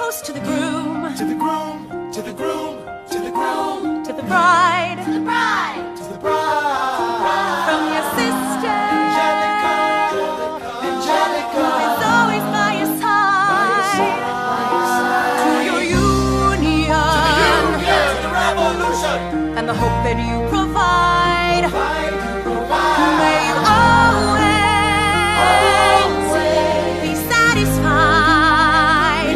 toast to the groom, to the groom, to the groom, to the groom, to the bride, To the bride. to the bride. from your sister, Angelica, Angelica, who's always by your side, to your union, to the revolution. and the hope that you provide. Provide, provide. May you always be satisfied.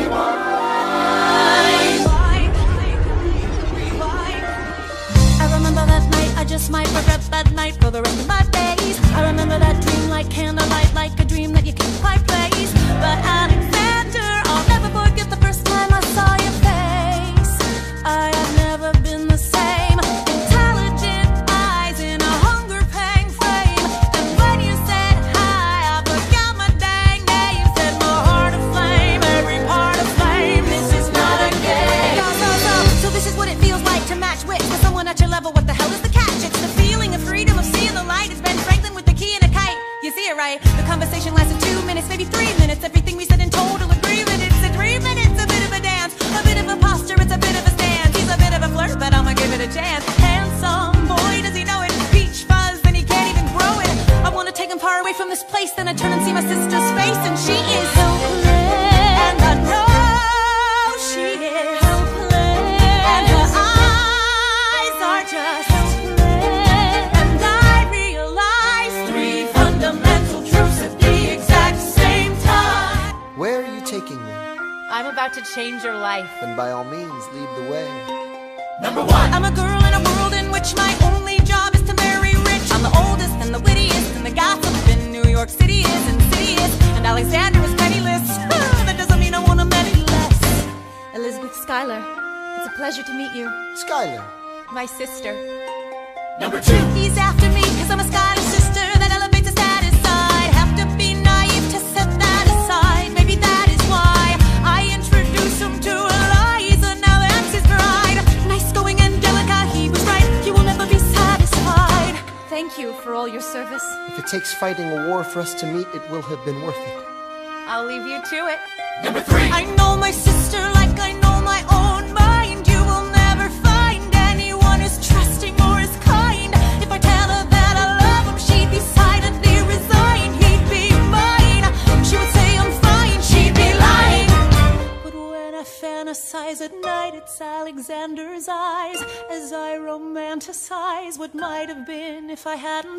I remember that night, I just might regret that night for the rest of my days. I remember that dream like candlelight, like a dream that you can't quite place. But Alexander, I'll never forget the first time I saw your face. I have never been the same. Intelligent eyes in a hunger-pang frame. And when you said hi, I forgot my dang name. Set my heart aflame, every part aflame. This is not a game. So this is what it feels like to match wits with someone at your level. What the hell is the catch? It's the feeling of freedom, of seeing the light. It's Ben Franklin with the key and a kite. You see it right? The conversation lasted 2 minutes, maybe 3 minutes. Everything we said in total agreement. It's a dream and it's a bit of a dance, a bit of a posture, it's a bit of a stance. He's a bit of a flirt, but I'ma give it a chance. Handsome boy, does he know it? Peach fuzz, and he can't even grow it. I wanna take him far away from this place. Then I turn and see my sister's face, and she is helpless. And I know she is helpless. And her eyes are just helpless. And I realize 3 fundamental truths at the exact same time. Where are you taking me? I'm about to change your life. Then by all means, lead the way. Number 1. I'm a girl in a world in which my only job is to marry rich. I'm the oldest and the wittiest, and the gossip in New York City is insidious. And Alexander is penniless. That doesn't mean I want him any less. Elizabeth Schuyler, it's a pleasure to meet you. Skylar. My sister. Number 2. He's after me because I'm a Scottish sister that elevates his status side. Have to be naive to set that aside. Maybe that is why I introduce him to Eliza. Now that's his bride. Nice going, Angelica, he was right. You will never be satisfied. Thank you for all your service. If it takes fighting a war for us to meet, it will have been worth it. I'll leave you to it. Number 3. I know my sister like I know my own mind. You will never find anyone who's trusting or as kind. If I tell her that I love him, she'd be silently resigned. He'd be mine. She would say I'm fine. She'd be lying. But when I fantasize at night, it's Alexander's eyes as I romanticize what might have been if I hadn't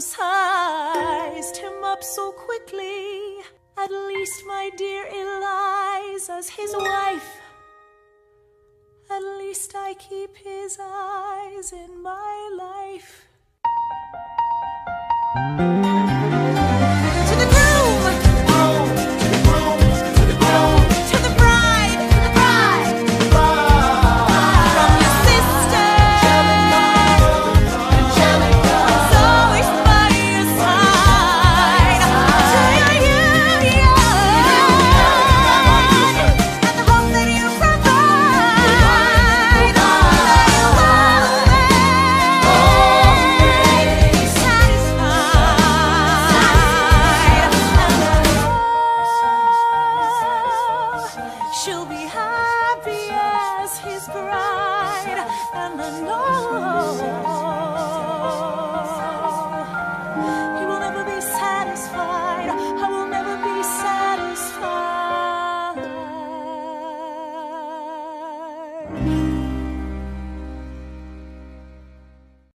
sized him up so quickly. At least, my dear Eliza's his wife. At least I keep his eyes in my life.